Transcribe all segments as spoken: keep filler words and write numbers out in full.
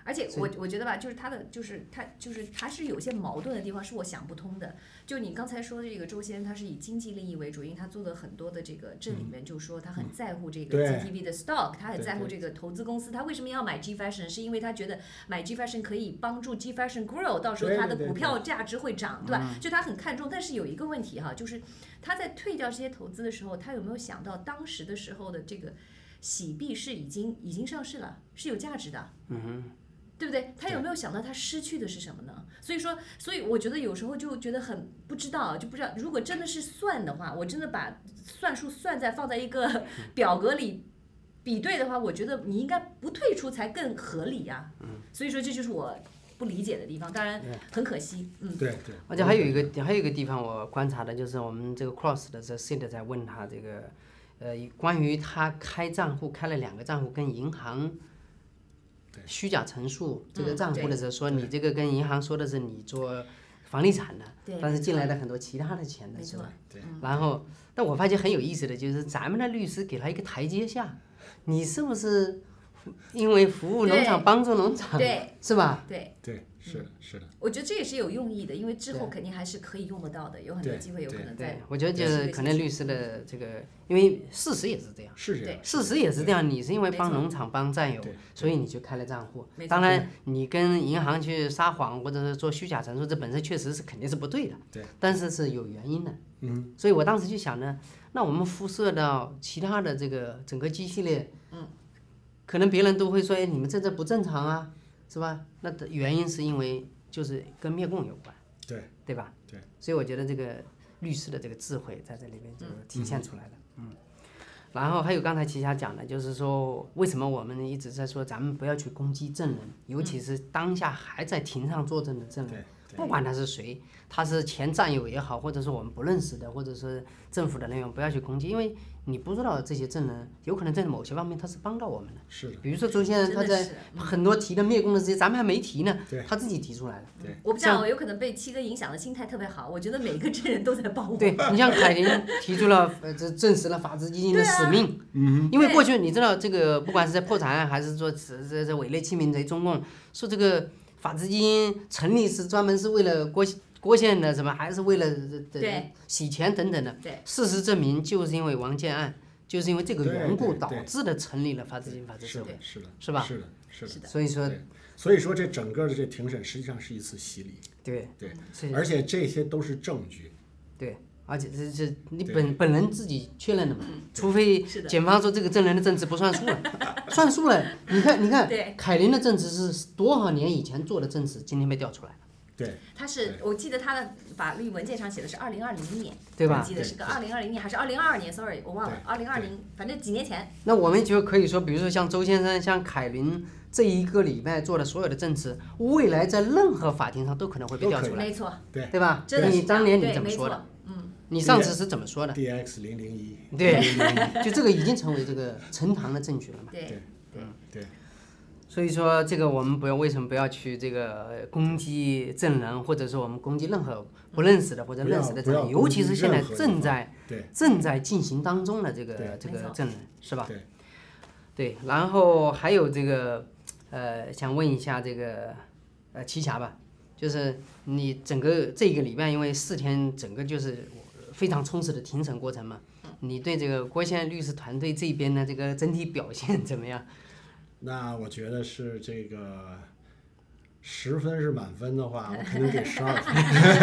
而且我我觉得吧，就是他的就是他就是他是有些矛盾的地方是我想不通的。就你刚才说的这个周先生，他是以经济利益为主，因为他做的很多的这个证里面就说他很在乎这个 G T V 的 stock，、嗯、他很在乎这个投资公司。他为什么要买 G Fashion？ 是因为他觉得买 G Fashion 可以帮助 G Fashion grow， 到时候他的股票价值会涨， 对, 对, 对, 对吧？就他很看重。但是有一个问题哈，就是他在退掉这些投资的时候，他有没有想到当时的时候的这个喜币是已经已经上市了，是有价值的。 嗯哼。 对不对？他有没有想到他失去的是什么呢？所以说，所以我觉得有时候就觉得很不知道，就不知道如果真的是算的话，我真的把算术算在放在一个表格里比对的话，我觉得你应该不退出才更合理呀、啊。所以说这就是我不理解的地方，当然很可惜。嗯， 对对。 而且还有一个还有一个地方我观察的就是我们这个 Cross 的这 Sid 在问他这个，呃，关于他开账户开了两个账户跟银行。虚假陈述这个账户的时候，说你这个跟银行说的是你做房地产的，但是进来了很多其他的钱的是吧？然后，但我发现很有意思的就是咱们的律师给他一个台阶下，你是不是因为服务农场帮助农场，是吧？ 对对，是的，是的。 我觉得这也是有用意的，因为之后肯定还是可以用得到的，有很多机会有可能在。 对，我觉得就是可能律师的这个，因为事实也是这样， 是这样， 事实也是这样。你是因为帮农场帮战友，所以你去开了账户。当然，你跟银行去撒谎或者是做虚假陈述，这本身确实是肯定是不对的。 对。 但是是有原因的。 嗯。 所以我当时就想呢，那我们辐射到其他的这个整个 G系列， 嗯， 可能别人都会说，哎，你们这这不正常啊，是吧？那的原因是因为就是跟灭共有关。 对。 对吧？ 对。 所以我觉得这个律师的这个智慧在这里面就体现出来了。嗯。然后还有刚才齐霞讲的，就是说为什么我们一直在说咱们不要去攻击证人，尤其是当下还在庭上作证的证人，不管他是谁，他是前战友也好，或者是我们不认识的，或者是政府的人员，不要去攻击，因为你不知道这些证人有可能在某些方面他是帮到我们的。 是的。 比如说周先生他在很多提的灭共的这些，咱们还没提呢，他自己提出来了。 对。 我不知道，我有可能被七哥影响的心态特别好，我觉得每个证人都在帮我。 对，你像凯琳提出了呃，这证实了法治基金的使命。 嗯。 因为过去你知道这个，不管是在破产案还是说这这这伪类欺民贼，中共说这个法治基金成立是专门是为了郭郭县的什么，还是为了洗钱等等的。事实证明，就是因为王建案，就是因为这个缘故导致的成立了法治基金法治社会， 是的， 是吧？ 是的，是的。 所以说， 所以说这整个的这庭审实际上是一次洗礼。 对对，而且这些都是证据。 对。而且这这你本本人自己确认的嘛，除非检方说这个证人的证词不算数了，算数了。你看，你看，凯琳的证词是多少年以前做的证词，今天被调出来了。 对， 他是我记得他的法律文件上写的是二零二零年， 对吧？ 我记得是个二零二零年还是二零二二年 ，sorry， 我忘了，二零二零，反正几年前。 那我们就可以说，比如说像周先生、像凯琳这一个礼拜做的所有的证词，未来在任何法庭上都可能会被调出来， 没错， 对， 对吧？ 真的你当年你怎么说的？ 嗯， 你上次是怎么说的 ？D X 零零一。 对，就这个已经成为这个呈堂的证据了嘛？ 对对对。 所以说，这个我们不要为什么不要去这个攻击证人，或者说我们攻击任何不认识的或者认识的证人，尤其是现在正在正在进行当中的这个这个证人，是吧？ 对。 对，然后还有这个呃，想问一下这个呃齐霞吧，就是你整个这个礼拜，因为四天整个就是非常充实的庭审过程嘛，你对这个郭县律师团队这边的这个整体表现怎么样？ 那我觉得是这个十分是满分的话，我肯定给十二分，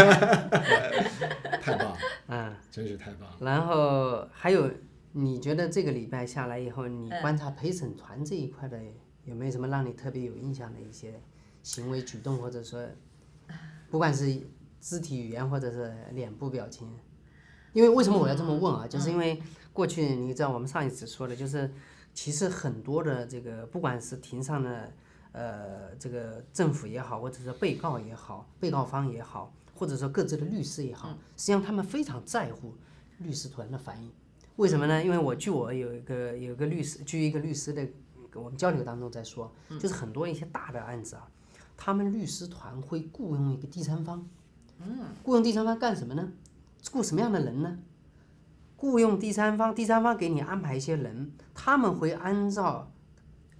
太棒了， 嗯， 真是太棒了。 然后还有，你觉得这个礼拜下来以后，你观察陪审团这一块的有没有什么让你特别有印象的一些行为举动，或者说，不管是肢体语言或者是脸部表情？因为为什么我要这么问啊？就是因为过去你知道我们上一次说的就是。其实很多的这个，不管是庭上的，呃，这个政府也好，或者是被告也好，被告方也好，或者说各自的律师也好，实际上他们非常在乎律师团的反应。为什么呢？因为我据我有一个有一个律师，据一个律师的我们交流当中在说，就是很多一些大的案子啊，他们律师团会雇佣一个第三方，雇佣第三方干什么呢？雇什么样的人呢？雇佣第三方，第三方给你安排一些人，他们会按照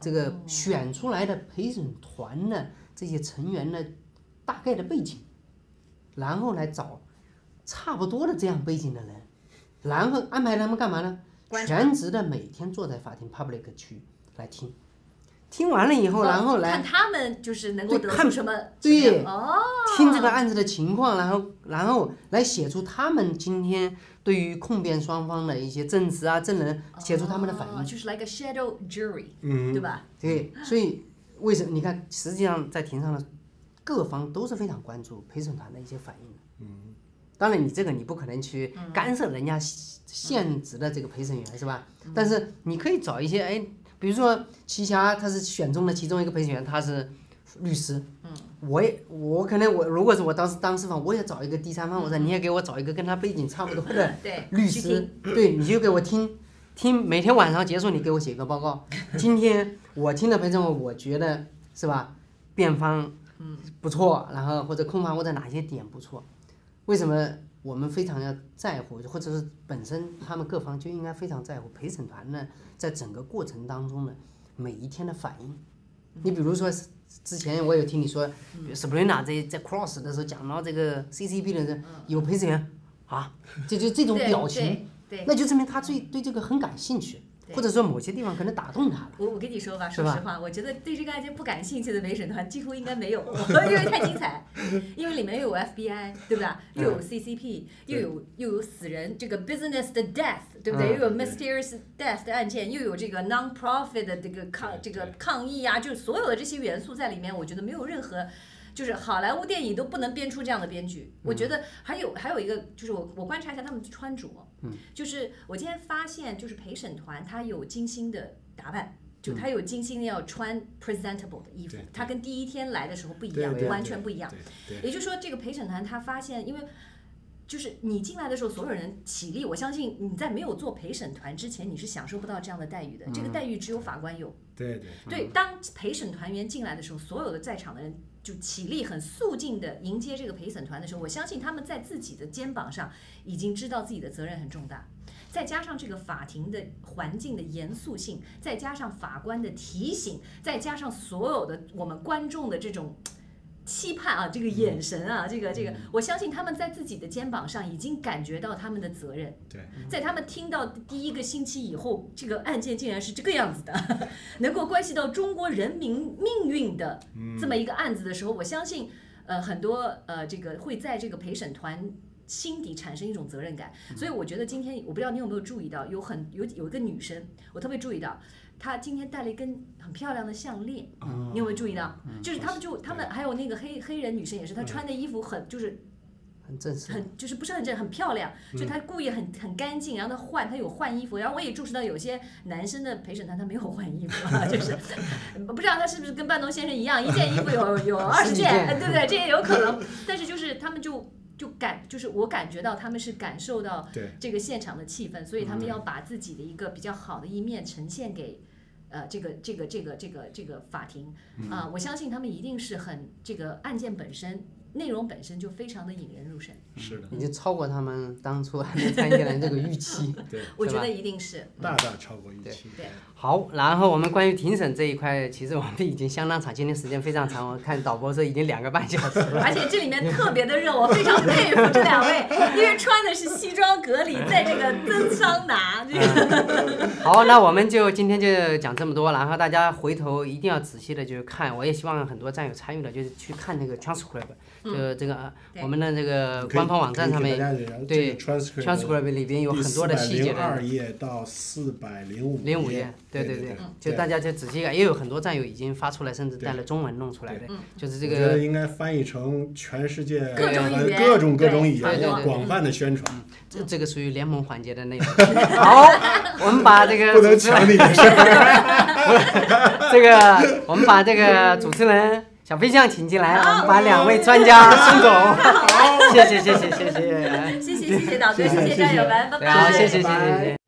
这个选出来的陪审团的这些成员的大概的背景，然后来找差不多的这样背景的人，然后安排他们干嘛呢？全职的每天坐在法庭 public 区来听，听完了以后，然后来看他们就是能够得出什么对哦， 听这个案子的情况，然后然后来写出他们今天对于控辩双方的一些证词啊、证人写出他们的反应， 哦、就是 like a shadow jury， 嗯， 对吧？ 对，所以为什么你看，实际上在庭上的各方都是非常关注陪审团的一些反应的。嗯，当然你这个你不可能去干涉人家现职的这个陪审员、嗯、是吧？但是你可以找一些哎，比如说齐霞他是选中的其中一个陪审员，他是律师。嗯，我也我可能我如果是我当时当事方，我也找一个第三方，我说你也给我找一个跟他背景差不多的律师，对，你就给我听听，每天晚上结束你给我写一个报告。今天我听了陪审员，我觉得是吧，辩方不错，然后或者控方或者哪些点不错，为什么我们非常要在乎，或者是本身他们各方就应该非常在乎陪审团呢，在整个过程当中的每一天的反应。你比如说之前我有听你说 Sabrina 在在 Cross 的时候讲到这个 C C P 的时候，有陪审员啊，就就这种表情，那就证明他对对这个很感兴趣。或者说某些地方可能打动他了。 我我跟你说吧，说实话，我觉得对这个案件不感兴趣的陪审团几乎应该没有，因为太精彩，因为里面又有 F B I， 对吧？又有 C C P，、嗯、又有又有死人这个 business 的 death， 对不对？嗯、又有 mysterious death 的案件，又有这个 non-profit 的这个抗这个抗议啊，就是所有的这些元素在里面，我觉得没有任何。就是好莱坞电影都不能编出这样的编剧，我觉得还有还有一个就是我我观察一下他们的穿着，就是我今天发现就是陪审团他有精心的打扮，就他有精心的要穿 presentable 的衣服，他跟第一天来的时候不一样，完全不一样。也就是说这个陪审团他发现，因为就是你进来的时候，所有人起立，我相信你在没有做陪审团之前，你是享受不到这样的待遇的，这个待遇只有法官有。 对对对，当陪审团员进来的时候，所有的在场的人就起立，很肃静的迎接这个陪审团的时候，我相信他们在自己的肩膀上已经知道自己的责任很重大，再加上这个法庭的环境的严肃性，再加上法官的提醒，再加上所有的我们观众的这种期盼啊，这个眼神啊，这个这个，我相信他们在自己的肩膀上已经感觉到他们的责任。 对， 在他们听到第一个星期以后，这个案件竟然是这个样子的，能够关系到中国人民命运的这么一个案子的时候，我相信，呃，很多呃这个会在这个陪审团心底产生一种责任感。所以我觉得今天我不知道你有没有注意到，有很有有一个女生，我特别注意到。她今天戴了一根很漂亮的项链，嗯、你有没有注意到？嗯、就是他们就他们还有那个黑黑人女生也是，她穿的衣服很就是很正式， 很就是不是很正很漂亮，嗯、就她故意很很干净，然后她换她有换衣服，然后我也注视到有些男生的陪审团他没有换衣服啊，就是不知道他是不是跟半东先生一样，一件衣服有有二十件，对不对？这也有可能，但是就是他们就。就感就是我感觉到他们是感受到这个现场的气氛，所以他们要把自己的一个比较好的一面呈现给呃这个这个这个这个这个法庭啊、呃，我相信他们一定是很这个案件本身内容本身就非常的引人入胜， 是的， 已经超过他们当初案件参议人这个预期， 对， 我觉得一定是大大超过预期。 对， 好，然后我们关于庭审这一块，其实我们已经相当长，今天时间非常长，我看导播说已经两个半小时了， 而且这里面特别的热，我非常佩服这两位，因为穿的是西装革履，在这个蒸桑拿。这个好，那我们就今天就讲这么多，然后大家回头一定要仔细的就是看，我也希望很多战友参与的，就是去看那个 transcript。就这个我们的这个官方网站上面，对 transcript 里边有很多的细节的。 四百零二页到四百零五零五页，对对对，就大家就仔细看，也有很多战友已经发出来，甚至带了中文弄出来的，就是这个。 我觉得应该翻译成全世界各种语言， 各种各种语言，广泛的宣传。 这这个属于联盟环节的内容。好，我们把这个不能抢你的事儿。 这个我们把这个主持人。小飞象请进来，我们把两位专家送走。谢谢谢谢谢谢， 谢谢谢谢导哥，谢谢战友们，拜拜。 好，谢谢谢谢谢谢。